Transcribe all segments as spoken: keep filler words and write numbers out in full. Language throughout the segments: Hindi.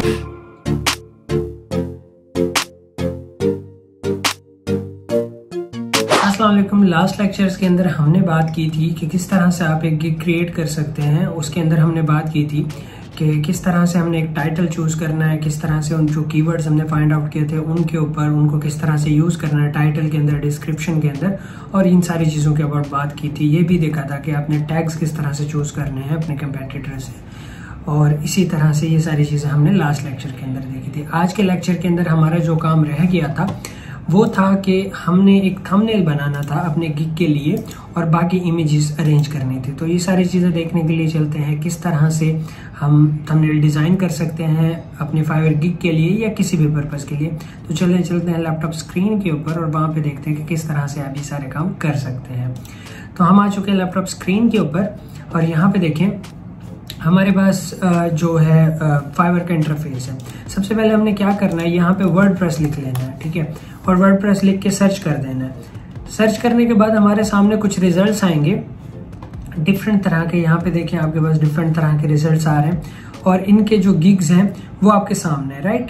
अस्सलाम वालेकुम। लास्ट लेक्चर्स के अंदर हमने बात की थी कि किस तरह से आप एक गिग क्रिएट कर सकते हैं। उसके अंदर हमने बात की थी कि किस तरह से हमने एक टाइटल चूज करना है, किस तरह से उन जो कीवर्ड्स हमने फाइंड आउट किए थे उनके ऊपर उनको किस तरह से यूज करना है टाइटल के अंदर, डिस्क्रिप्शन के अंदर, और इन सारी चीजों के अबाउट बात की थी। ये भी देखा था कि आपने टैग्स किस तरह से चूज करने हैं अपने कंपेटिटर से, और इसी तरह से ये सारी चीजें हमने लास्ट लेक्चर के अंदर देखी थी। आज के लेक्चर के अंदर हमारा जो काम रह गया था वो था कि हमने एक थंबनेल बनाना था अपने गिग के लिए और बाकी इमेजेस अरेंज करनी थी। तो ये सारी चीज़ें देखने के लिए चलते हैं किस तरह से हम थंबनेल डिज़ाइन कर सकते हैं अपने फाइवर गिग के लिए या किसी भी पर्पज़ के लिए। तो चले चलते हैं लैपटॉप स्क्रीन के ऊपर और वहाँ पे देखते हैं कि किस तरह से आप ये सारे काम कर सकते हैं। तो हम आ चुके हैं लैपटॉप स्क्रीन के ऊपर और यहाँ पे देखें हमारे पास जो है फाइवर का इंटरफेस है। सबसे पहले हमने क्या करना है, यहाँ पे वर्डप्रेस लिख लेना है, ठीक है, और वर्डप्रेस लिख के सर्च कर देना है। सर्च करने के बाद हमारे सामने कुछ रिजल्ट्स आएंगे डिफरेंट तरह के। यहाँ पे देखें आपके पास डिफरेंट तरह के रिजल्ट्स आ रहे हैं और इनके जो गिग्स हैं वो आपके सामने है, राइट।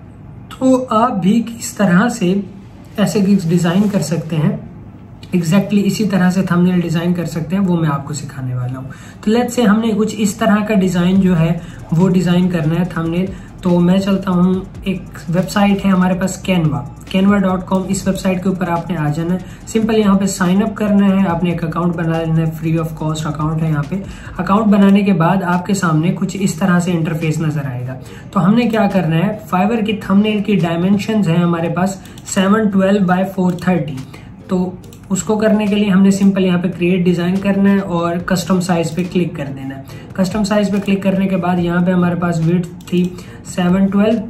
तो आप भी किस तरह से ऐसे गिग्स डिजाइन कर सकते हैं, एग्जैक्टली exactly इसी तरह से थंबनेल डिजाइन कर सकते हैं, वो मैं आपको सिखाने वाला हूँ। तो लेट्स से हमने कुछ इस तरह का डिजाइन जो है वो डिजाइन करना है थंबनेल। तो मैं चलता हूँ, एक वेबसाइट है हमारे पास कैनवा, कैनवा डॉट कॉम। इस वेबसाइट के ऊपर आपने आ जाना है। सिंपल यहाँ पे साइन अप करना है, आपने एक अकाउंट बना लेना है, फ्री ऑफ कॉस्ट अकाउंट है। यहाँ पे अकाउंट बनाने के बाद आपके सामने कुछ इस तरह से इंटरफेस नजर आएगा। तो हमने क्या करना है, फाइवर की थंबनेल की डायमेंशन है हमारे पास seven twelve by four thirty. तो उसको करने के लिए हमने सिंपल यहाँ पे क्रिएट डिजाइन करना है और कस्टम साइज पे क्लिक कर देना है। कस्टम साइज पे क्लिक करने के बाद यहाँ पे हमारे पास विड्थ थी सेवन ट्वेल्व,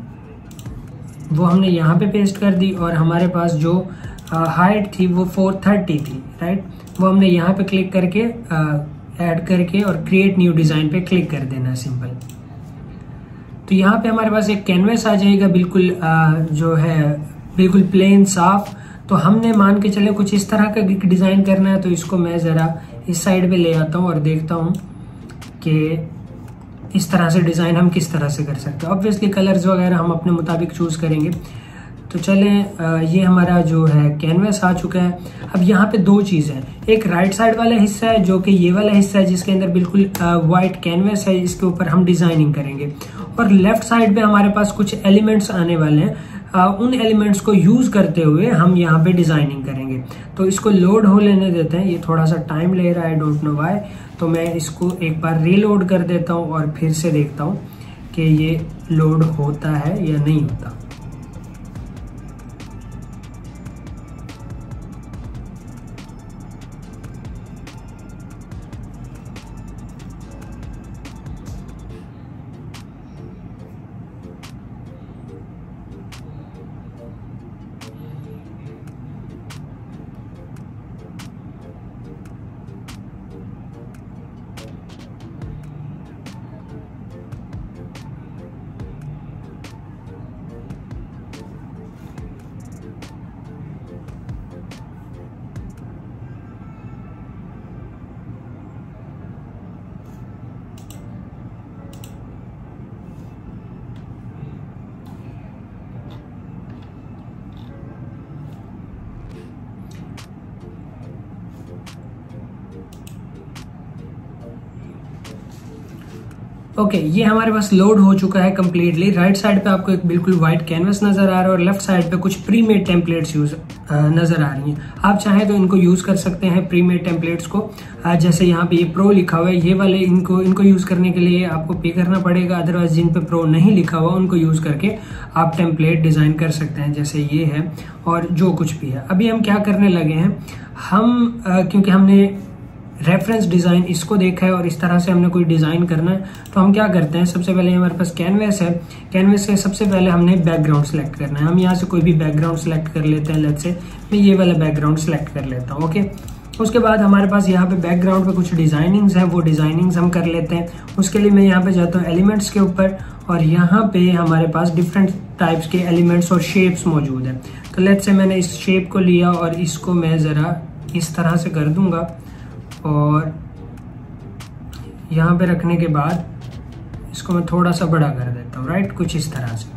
वो हमने यहाँ पे पेस्ट कर दी, और हमारे पास जो हाइट थी वो फोर थर्टी थी, राइट। वो हमने यहाँ पे क्लिक करके ऐड करके और क्रिएट न्यू डिजाइन पे क्लिक कर देना है सिंपल। तो यहाँ पे हमारे पास एक कैनवस आ जाएगा, बिल्कुल आ, जो है बिल्कुल प्लेन साफ। तो हमने मान के चले कुछ इस तरह का गिग डिजाइन करना है। तो इसको मैं जरा इस साइड पे ले आता हूँ और देखता हूँ कि इस तरह से डिजाइन हम किस तरह से कर सकते हैं। ऑब्वियसली कलर्स वगैरह हम अपने मुताबिक चूज करेंगे। तो चलें, ये हमारा जो है कैनवस आ चुका है। अब यहाँ पे दो चीजें हैं, एक राइट साइड वाला हिस्सा है जो कि ये वाला हिस्सा है जिसके अंदर बिल्कुल व्हाइट कैनवस है, इसके ऊपर हम डिजाइनिंग करेंगे। और लेफ्ट साइड पे हमारे पास कुछ एलिमेंट्स आने वाले हैं, आ, उन एलिमेंट्स को यूज करते हुए हम यहाँ पे डिजाइनिंग करेंगे। तो इसको लोड हो लेने देते हैं, ये थोड़ा सा टाइम ले रहा है, डोंट नो व्हाई। तो मैं इसको एक बार रीलोड कर देता हूँ और फिर से देखता हूँ कि ये लोड होता है या नहीं होता। ओके okay, ये हमारे पास लोड हो चुका है कम्प्लीटली। राइट साइड पे आपको एक बिल्कुल व्हाइट कैनवस नजर आ रहा है और लेफ्ट साइड पे कुछ प्री मेड टेम्पलेट्स यूज नजर आ रही हैं। आप चाहें तो इनको यूज कर सकते हैं प्री मेड टेम्पलेट्स को। आ, जैसे यहाँ पे ये प्रो लिखा हुआ है, ये वाले इनको इनको यूज करने के लिए आपको पे करना पड़ेगा। अदरवाइज जिन पे प्रो नहीं लिखा हुआ उनको यूज करके आप टेम्पलेट डिजाइन कर सकते हैं, जैसे ये है और जो कुछ भी है। अभी हम क्या करने लगे हैं, हम आ, क्योंकि हमने रेफरेंस डिजाइन इसको देखा है और इस तरह से हमने कोई डिजाइन करना है, तो हम क्या करते हैं, सबसे पहले हमारे पास कैनवस है, कैनवस से सबसे पहले हमने बैकग्राउंड सेलेक्ट करना है। हम यहाँ से कोई भी बैकग्राउंड सेलेक्ट कर लेते हैं। लेट्स से मैं ये वाला बैकग्राउंड सेलेक्ट कर लेता हूँ। ओके, उसके बाद हमारे पास यहाँ पे बैकग्राउंड पे कुछ डिजाइनिंग्स हैं, वो डिजाइनिंग्स हम कर लेते हैं। उसके लिए मैं यहाँ पे जाता हूँ एलिमेंट्स के ऊपर और यहाँ पे हमारे पास डिफरेंट टाइप्स के एलिमेंट्स और शेप्स मौजूद हैं। तो लेट्स से मैंने इस शेप को लिया और इसको मैं जरा इस तरह से कर दूंगा और यहाँ पे रखने के बाद इसको मैं थोड़ा सा बड़ा कर देता हूँ, राइट, कुछ इस तरह से।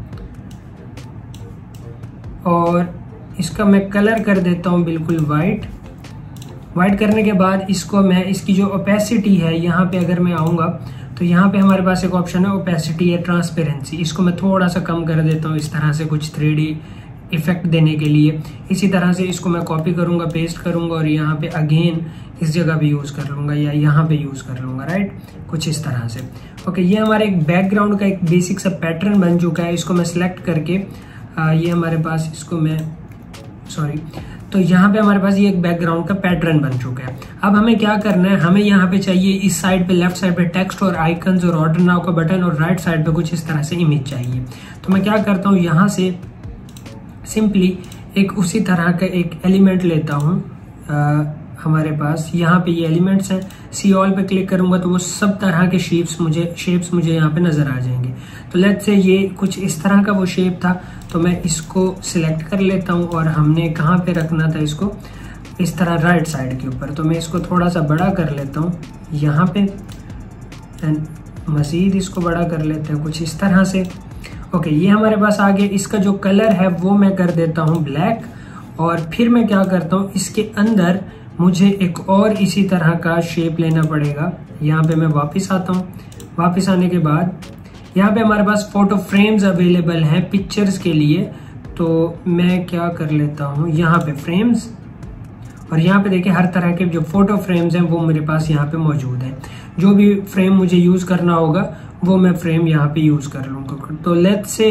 और इसका मैं कलर कर देता हूँ बिल्कुल वाइट। वाइट करने के बाद इसको मैं, इसकी जो ओपेसिटी है, यहाँ पे अगर मैं आऊँगा तो यहाँ पे हमारे पास एक ऑप्शन है ओपेसिटी या ट्रांसपेरेंसी। इसको मैं थोड़ा सा कम कर देता हूँ इस तरह से, कुछ थ्री डी इफेक्ट देने के लिए। इसी तरह से इसको मैं कॉपी करूँगा, पेस्ट करूँगा और यहाँ पे अगेन इस जगह भी यूज़ कर लूँगा या यहाँ पे यूज़ कर लूँगा, राइट, कुछ इस तरह से। ओके, ये हमारे एक बैकग्राउंड का एक बेसिक सा पैटर्न बन चुका है। इसको मैं सिलेक्ट करके आ, ये हमारे पास, इसको मैं सॉरी तो यहाँ पे हमारे पास ये एक बैकग्राउंड का पैटर्न बन चुका है। अब हमें क्या करना है, हमें यहाँ पे चाहिए इस साइड पे, लेफ्ट साइड पे टेक्स्ट और आइकन्स और ऑर्डर नाउ का बटन, और राइट साइड पे कुछ इस तरह से इमेज चाहिए। तो मैं क्या करता हूँ, यहाँ से सिंपली एक उसी तरह का एक एलिमेंट लेता हूँ। हमारे पास यहाँ पे ये एलिमेंट्स हैं, सी ऑल पे क्लिक करूंगा तो वो सब तरह के शेप्स मुझे शेप्स मुझे यहाँ पे नजर आ जाएंगे। तो लेट्स से ये कुछ इस तरह का वो शेप था, तो मैं इसको सिलेक्ट कर लेता हूँ और हमने कहाँ पे रखना था इसको, इस तरह राइट साइड के ऊपर। तो मैं इसको थोड़ा सा बड़ा कर लेता हूँ यहाँ पे, एंड मजीद इसको बड़ा कर लेते हैं कुछ इस तरह से। ओके, ये हमारे पास आगे इसका जो कलर है वो मैं कर देता हूँ ब्लैक, और फिर मैं क्या करता हूँ, इसके अंदर मुझे एक और इसी तरह का शेप लेना पड़ेगा। यहाँ पे मैं वापस आता हूँ। वापस आने के बाद यहाँ पे हमारे पास फोटो फ्रेम्स अवेलेबल हैं पिक्चर्स के लिए, तो मैं क्या कर लेता हूँ, यहाँ पे फ्रेम्स, और यहाँ पे देखिए हर तरह के जो फोटो फ्रेम्स हैं वो मेरे पास यहाँ पे मौजूद हैं। जो भी फ्रेम मुझे यूज करना होगा वो मैं फ्रेम यहाँ पे यूज कर लूँगा। तो लेट्स से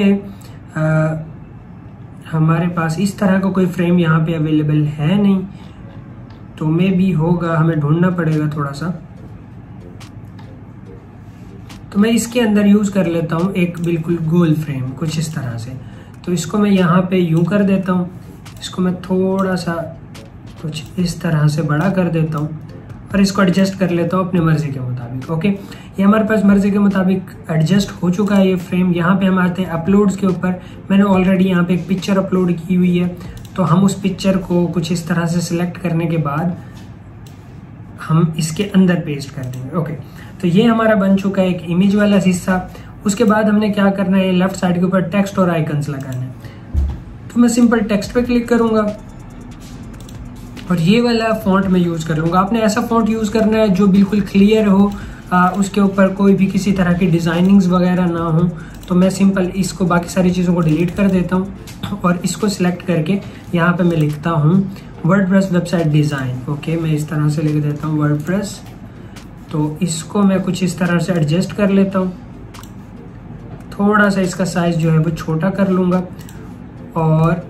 हमारे पास इस तरह का कोई फ्रेम यहाँ पे अवेलेबल है नहीं, तो मे भी होगा, हमें ढूंढना पड़ेगा थोड़ा सा। तो मैं इसके अंदर यूज कर लेता हूँ एक बिल्कुल गोल फ्रेम कुछ इस तरह से। तो इसको मैं यहाँ पे यूं कर देता हूँ, इसको मैं थोड़ा सा कुछ इस तरह से बड़ा कर देता हूँ और इसको एडजस्ट कर लेता हूँ अपनी मर्जी के मुताबिक। ओके, ये हमारे पास मर्जी के मुताबिक एडजस्ट हो चुका है ये फ्रेम। यहाँ पे हम आते हैं अपलोड्स के ऊपर। मैंने ऑलरेडी यहाँ पे एक पिक्चर अपलोड की हुई है, तो हम उस पिक्चर को कुछ इस तरह से सिलेक्ट करने के बाद हम इसके अंदर पेस्ट कर देंगे। ओके, तो ये हमारा बन चुका है एक इमेज वाला हिस्सा। उसके बाद हमने क्या करना है, लेफ्ट साइड के ऊपर टेक्स्ट और आइकन्स लगाना है। तो मैं सिंपल टेक्स्ट पे क्लिक करूंगा और ये वाला फॉन्ट में यूज कर लूंगा। आपने ऐसा फॉन्ट यूज करना है जो बिल्कुल क्लियर हो, आ, उसके ऊपर कोई भी किसी तरह की डिजाइनिंग्स वगैरह ना हो। तो मैं सिंपल इसको बाकी सारी चीज़ों को डिलीट कर देता हूँ और इसको सिलेक्ट करके यहाँ पे मैं लिखता हूँ वर्डप्रेस वेबसाइट डिज़ाइन। ओके, मैं इस तरह से लिख देता हूँ वर्डप्रेस। तो इसको मैं कुछ इस तरह से एडजस्ट कर लेता हूँ, थोड़ा सा इसका साइज जो है वो छोटा कर लूँगा और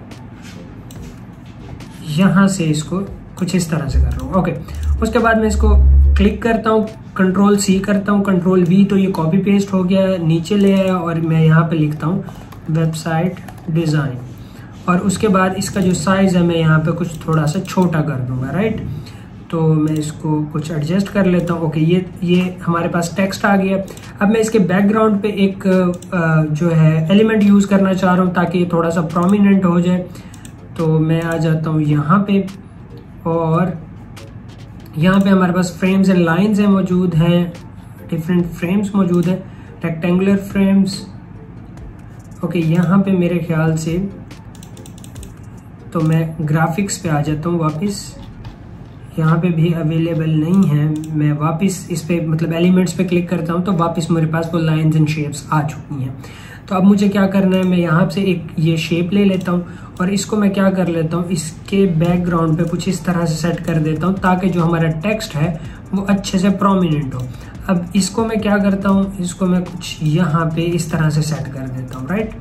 यहाँ से इसको कुछ इस तरह से कर लूँगा। ओके, उसके बाद मैं इसको क्लिक करता हूँ, कंट्रोल सी करता हूँ, कंट्रोल वी, तो ये कॉपी पेस्ट हो गया, नीचे ले आया और मैं यहाँ पे लिखता हूँ वेबसाइट डिज़ाइन। और उसके बाद इसका जो साइज़ है मैं यहाँ पे कुछ थोड़ा सा छोटा कर दूंगा, राइट। तो मैं इसको कुछ एडजस्ट कर लेता हूँ। ओके, ये ये हमारे पास टेक्स्ट आ गया। अब मैं इसके बैकग्राउंड पे एक जो है एलिमेंट यूज़ करना चाह रहा हूँ ताकि ये थोड़ा सा प्रोमिनेंट हो जाए। तो मैं आ जाता हूँ यहाँ पे और यहाँ पे हमारे पास फ्रेम्स एंड लाइंस हैं मौजूद हैं, डिफरेंट फ्रेम्स मौजूद हैं, रेक्टेंगुलर फ्रेम्स। ओके, यहाँ पे मेरे ख्याल से तो मैं ग्राफिक्स पे आ जाता हूँ वापस। यहाँ पे भी अवेलेबल नहीं है। मैं वापस इस पे मतलब एलिमेंट्स पे क्लिक करता हूँ तो वापस मेरे पास वो लाइंस एंड शेप्स आ चुकी हैं। तो अब मुझे क्या करना है, मैं यहाँ से एक ये शेप ले लेता हूँ और इसको मैं क्या कर लेता हूँ, इसके बैकग्राउंड पे कुछ इस तरह से सेट कर देता हूँ ताकि जो हमारा टेक्स्ट है वो अच्छे से प्रोमिनेंट हो। अब इसको मैं क्या करता हूँ, इसको मैं कुछ यहाँ पे इस तरह से सेट कर देता हूँ, राइट।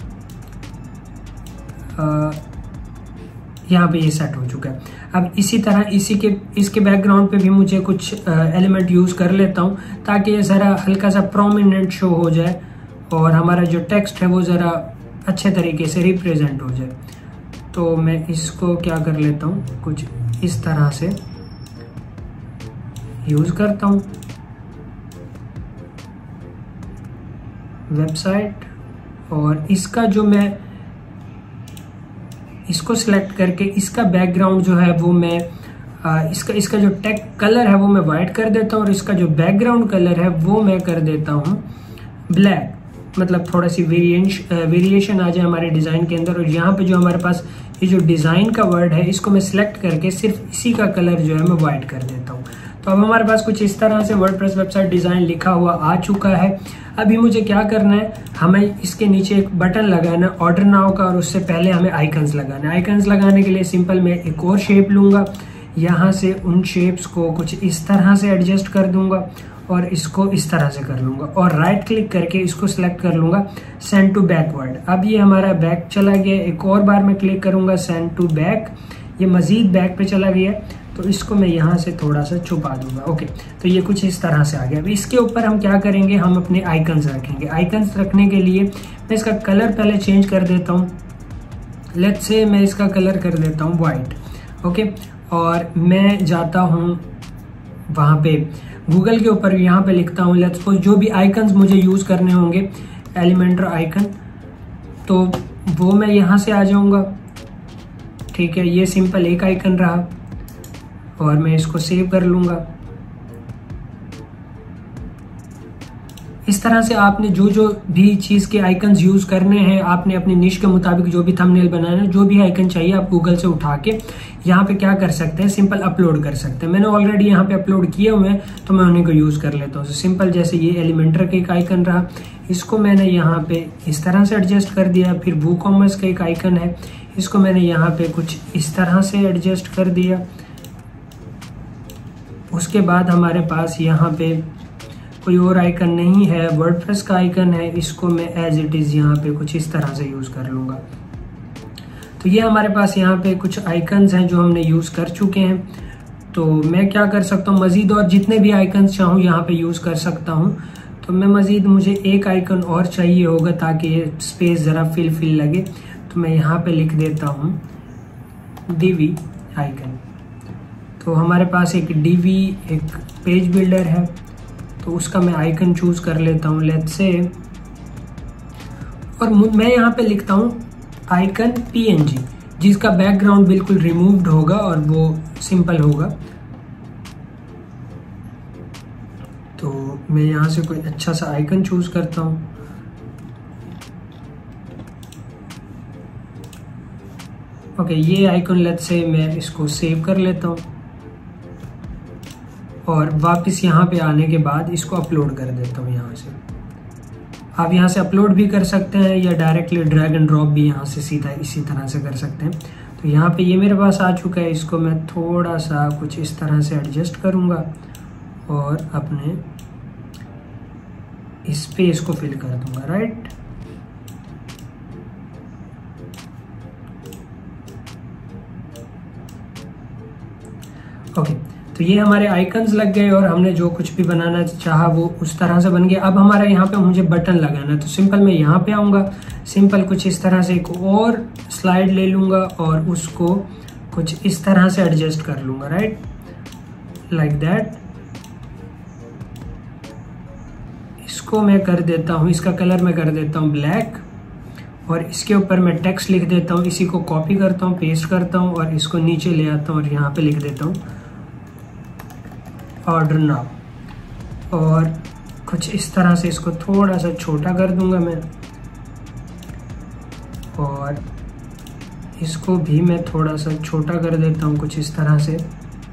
यहाँ पे ये सेट हो चुका है। अब इसी तरह इसी के इसके बैकग्राउंड पे भी मुझे कुछ एलिमेंट यूज कर लेता हूँ ताकि ये ज़रा हल्का सा प्रोमिनेंट शो हो जाए और हमारा जो टेक्स्ट है वो ज़रा अच्छे तरीके से रिप्रेजेंट हो जाए। तो मैं इसको क्या कर लेता हूँ, कुछ इस तरह से यूज करता हूँ वेबसाइट, और इसका जो मैं इसको सिलेक्ट करके इसका बैकग्राउंड जो है वो मैं आ, इसका इसका जो टेक कलर है वो मैं वाइट कर देता हूँ और इसका जो बैकग्राउंड कलर है वो मैं कर देता हूँ ब्लैक, मतलब थोड़ा सी वेरिएशन वेरिएशन आ जाए हमारे डिज़ाइन के अंदर। और यहाँ पे जो हमारे पास ये जो डिज़ाइन का वर्ड है इसको मैं सिलेक्ट करके सिर्फ इसी का कलर जो है मैं वाइट कर देता हूँ। तो अब हमारे पास कुछ इस तरह से वर्डप्रेस वेबसाइट डिज़ाइन लिखा हुआ आ चुका है। अभी मुझे क्या करना है, हमें इसके नीचे एक बटन लगाना है ऑर्डर नाउ का, और उससे पहले हमें आइकन्स लगाना है। आइकन्स लगाने के लिए सिंपल मैं एक और शेप लूँगा, यहाँ से उन शेप्स को कुछ इस तरह से एडजस्ट कर दूंगा और इसको इस तरह से कर लूंगा और राइट क्लिक करके इसको सिलेक्ट कर लूंगा सेंड टू बैकवर्ड। अब ये हमारा बैक चला गया। एक और बार मैं क्लिक करूंगा सेंड टू बैक, ये मजीद बैक पे चला गया, तो इसको मैं यहाँ से थोड़ा सा छुपा दूंगा। ओके, तो ये कुछ इस तरह से आ गया। अब इसके ऊपर हम क्या करेंगे, हम अपने आइकन्स रखेंगे। आइकन्स रखने के लिए मैं इसका कलर पहले चेंज कर देता हूँ। लेट्स से मैं इसका कलर कर देता हूँ वाइट। ओके, और मैं जाता हूँ वहाँ पे गूगल के ऊपर, यहाँ पे लिखता हूँ लेट्स सपोज जो भी आइकन्स मुझे यूज़ करने होंगे एलिमेंटर आइकन, तो वो मैं यहाँ से आ जाऊँगा। ठीक है, ये सिंपल एक आइकन रहा और मैं इसको सेव कर लूँगा। इस तरह से आपने जो जो भी चीज़ के आइकन्स यूज़ करने हैं, आपने अपनी निश के मुताबिक जो भी थंबनेल बनाना है, जो भी आइकन चाहिए आप गूगल से उठा के यहाँ पे क्या कर सकते हैं, सिंपल अपलोड कर सकते हैं। मैंने ऑलरेडी यहाँ पे अपलोड किए हुए हैं तो मैं उन्हीं को यूज़ कर लेता हूँ। सिंपल जैसे ये एलिमेंटर का एक आइकन रहा, इसको मैंने यहाँ पे इस तरह से एडजस्ट कर दिया। फिर वू कॉमर्स का एक आइकन है, इसको मैंने यहाँ पे कुछ इस तरह से एडजस्ट कर दिया। उसके बाद हमारे पास यहाँ पे कोई और आइकन नहीं है, वर्डप्रेस का आइकन है, इसको मैं एज इट इज़ यहाँ पे कुछ इस तरह से यूज़ कर लूँगा। तो ये हमारे पास यहाँ पे कुछ आइकन्स हैं जो हमने यूज़ कर चुके हैं। तो मैं क्या कर सकता हूँ, मज़ीद और जितने भी आइकन्स चाहूँ यहाँ पे यूज़ कर सकता हूँ। तो मैं मज़ीद मुझे एक आइकन और चाहिए होगा ताकि ये स्पेस ज़रा फिल फिल लगे, तो मैं यहाँ पे लिख देता हूँ डीवी आइकन। तो हमारे पास एक डीवी एक पेज बिल्डर है, तो उसका मैं आइकन चूज कर लेता हूँ लेट्स से, और मैं यहाँ पे लिखता हूँ आइकन पीएनजी, जिसका बैकग्राउंड बिल्कुल रिमूव्ड होगा और वो सिंपल होगा। तो मैं यहाँ से कोई अच्छा सा आइकन चूज करता हूँ। ओके, ये आइकन लेट्स से मैं इसको सेव कर लेता हूँ और वापस यहाँ पे आने के बाद इसको अपलोड कर देता हूँ यहाँ से। आप यहाँ से अपलोड भी कर सकते हैं या डायरेक्टली ड्रैग एंड ड्रॉप भी यहाँ से सीधा इसी तरह से कर सकते हैं। तो यहाँ पे ये मेरे पास आ चुका है, इसको मैं थोड़ा सा कुछ इस तरह से एडजस्ट करूँगा और अपने इस स्पेस को फिल कर दूंगा। राइट, ओके, तो ये हमारे आइकन्स लग गए और हमने जो कुछ भी बनाना चाहा वो उस तरह से बन गया। अब हमारा यहाँ पे मुझे बटन लगाना है, तो सिंपल मैं यहाँ पे आऊँगा, सिंपल कुछ इस तरह से एक और स्लाइड ले लूँगा और उसको कुछ इस तरह से एडजस्ट कर लूँगा। Right, like that. इसको मैं कर देता हूँ, इसका कलर मैं कर देता हूँ ब्लैक, और इसके ऊपर मैं टेक्स्ट लिख देता हूँ। इसी को कॉपी करता हूँ, पेस्ट करता हूँ और इसको नीचे ले आता हूँ और यहाँ पे लिख देता हूँ ऑर्डर नाउ, और कुछ इस तरह से इसको थोड़ा सा छोटा कर दूंगा मैं, और इसको भी मैं थोड़ा सा छोटा कर देता हूँ कुछ इस तरह से।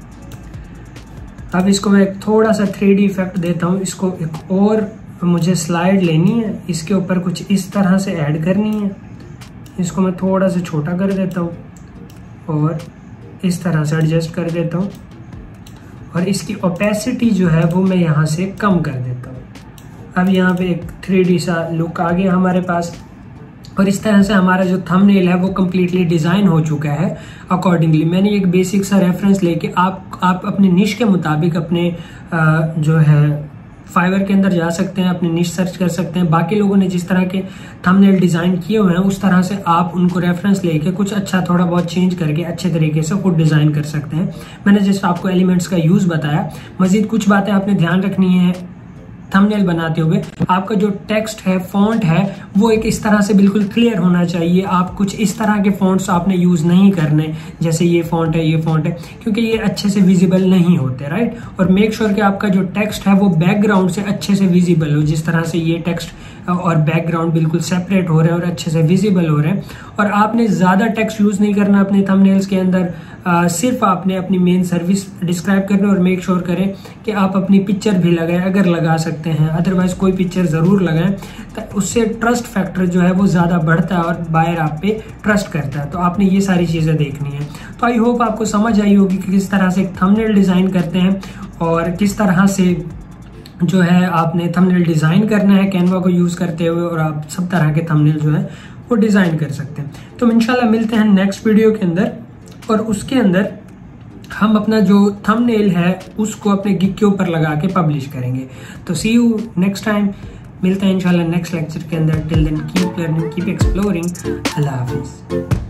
अब इसको मैं थोड़ा सा थ्री डी इफेक्ट देता हूँ। इसको एक और मुझे स्लाइड लेनी है, इसके ऊपर कुछ इस तरह से ऐड करनी है। इसको मैं थोड़ा सा छोटा कर देता हूँ और इस तरह से एडजस्ट कर देता हूँ, और इसकी ओपेसिटी जो है वो मैं यहाँ से कम कर देता हूँ। अब यहाँ पे एक थ्री डी सा लुक आ गया हमारे पास, और इस तरह से हमारा जो थंबनेल है वो कम्प्लीटली डिज़ाइन हो चुका है अकॉर्डिंगली। मैंने एक बेसिक सा रेफरेंस लेके आप आप अपने निश के मुताबिक अपने आ, जो है फाइवर के अंदर जा सकते हैं, अपनी निश सर्च कर सकते हैं। बाकी लोगों ने जिस तरह के थंबनेल डिज़ाइन किए हुए हैं उस तरह से आप उनको रेफरेंस लेके कुछ अच्छा थोड़ा बहुत चेंज करके अच्छे तरीके से खुद डिज़ाइन कर सकते हैं। मैंने जैसे आपको एलिमेंट्स का यूज़ बताया, मज़ीद कुछ बातें आपने ध्यान रखनी है थंबनेल बनाते हुए आपका जो टेक्स्ट है, फॉन्ट है, वो एक इस तरह से बिल्कुल क्लियर होना चाहिए। आप कुछ इस तरह के फॉन्ट्स आपने यूज नहीं करने, जैसे ये फॉन्ट है, ये फॉन्ट है, क्योंकि ये अच्छे से विजिबल नहीं होते, राइट। और मेक श्योर कि आपका जो टेक्स्ट है वो बैकग्राउंड से अच्छे से विजिबल हो, जिस तरह से ये टेक्स्ट और बैकग्राउंड बिल्कुल सेपरेट हो रहे हैं और अच्छे से विजिबल हो रहे हैं। और आपने ज्यादा टेक्स्ट यूज नहीं करना अपने थंबनेल्स के अंदर, आ, सिर्फ आपने अपनी मेन सर्विस डिस्क्राइब करना और मेक श्योर करें कि आप अपनी पिक्चर भी लगाएं अगर लगा सकते हैं, अदरवाइज कोई पिक्चर जरूर लगाएं, तो उससे ट्रस्ट फैक्टर जो है वो ज्यादा बढ़ता है और बायर आप पे ट्रस्ट करता है। तो आपने ये सारी चीजें देखनी है। तो आई होप आपको समझ आई होगी कि किस तरह से थंबनेल डिजाइन करते हैं और किस तरह से जो है आपने थंबनेल डिजाइन करना है कैनवा को यूज करते हुए, और आप सब तरह के थंबनेल जो है वो डिजाइन कर सकते हैं। तो इंशाल्लाह मिलते हैं नेक्स्ट वीडियो के अंदर, और उसके अंदर हम अपना जो थंबनेल है उसको अपने गिग के ऊपर लगा के पब्लिश करेंगे। तो सी यू नेक्स्ट टाइम, मिलते हैं इंशाल्लाह नेक्स्ट लेक्चर के अंदर। Till then keep learning, keep exploring. अल्लाह हाफिज।